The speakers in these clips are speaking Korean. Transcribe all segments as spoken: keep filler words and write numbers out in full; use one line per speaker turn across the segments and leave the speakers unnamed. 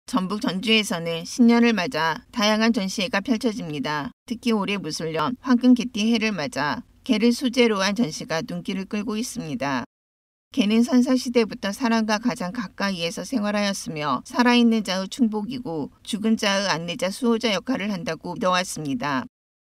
전북 전주에서는 신년을 맞아 다양한 전시회가 펼쳐집니다. 특히 올해 무술년 황금개띠 해를 맞아 개를 소재로 한 전시가 눈길을 끌고 있습니다. 개는 선사시대부터 사람과 가장 가까이에서 생활하였으며 살아있는 자의 충복이고 죽은 자의 안내자 수호자 역할을 한다고 믿어왔습니다.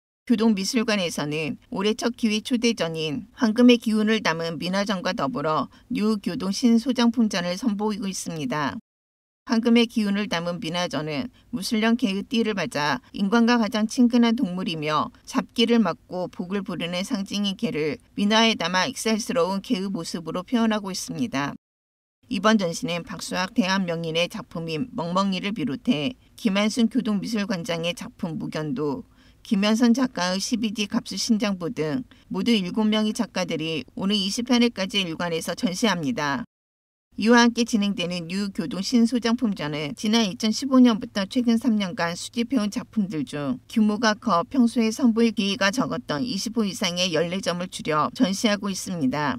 교동미술관에서는 올해 첫 기획 초대전인 황금의 기운을 담은 민화전과 더불어 뉴교동 신소장품전을 선보이고 있습니다. 황금의 기운을 담은 민화전은 무술년 개의 띠를 맞아 인간과 가장 친근한 동물이며 잡기를 맡고 복을 부르는 상징인 개를 민화에 담아 익살스러운 개의 모습으로 표현하고 있습니다. 이번 전시는 박수학 대한명인의 작품인 멍멍이를 비롯해 김한순 교동미술관장의 작품 무견도, 김현선 작가의 십이 지 갑수신장부 등 모두 일곱 명의 작가들이 오는 이십팔 일까지 일관에서 전시합니다. 이와 함께 진행되는 뉴교동 신소장품전은 지난 이천십오 년부터 최근 삼 년간 수집해온 작품들 중 규모가 커 평소에 선보일 기회가 적었던 이십 호 이상의 열네 점을 줄여 전시하고 있습니다.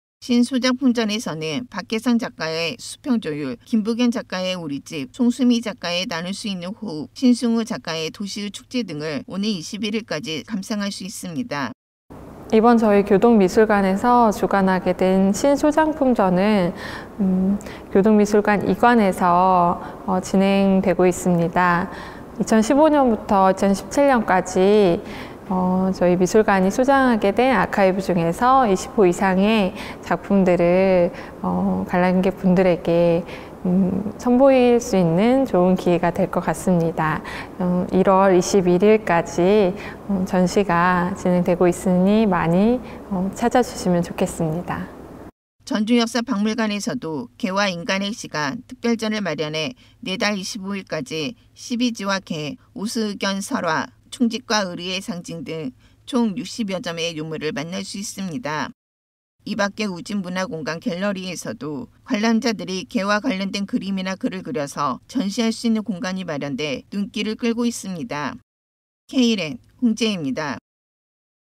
신소장품전에서는 박혜성 작가의 수평조율, 김부겸 작가의 우리집, 송수미 작가의 나눌 수 있는 호흡, 신승우 작가의 도시의 축제 등을 오는 이십일 일까지 감상할 수 있습니다.
이번 저희 교동미술관에서 주관하게 된 신소장품전은 음, 교동미술관 이 관에서 어, 진행되고 있습니다. 이천십오 년부터 이천십칠 년까지 어, 저희 미술관이 소장하게 된 아카이브 중에서 이십 호 이상의 작품들을 어, 관람객 분들에게 음, 선보일 수 있는 좋은 기회가 될 것 같습니다. 어, 일월 이십일 일까지 어, 전시가 진행되고 있으니 많이 어, 찾아주시면 좋겠습니다.
전주역사박물관에서도 개와 인간의 시간 특별전을 마련해 내달 이십오 일까지 십이 지와 개, 오수의견 설화, 충직과 의리의 상징 등 총 육십여 점의 유물을 만날 수 있습니다. 이 밖에 우진문화공간 갤러리에서도 관람자들이 개와 관련된 그림이나 글을 그려서 전시할 수 있는 공간이 마련돼 눈길을 끌고 있습니다. 케이엔 홍재입니다.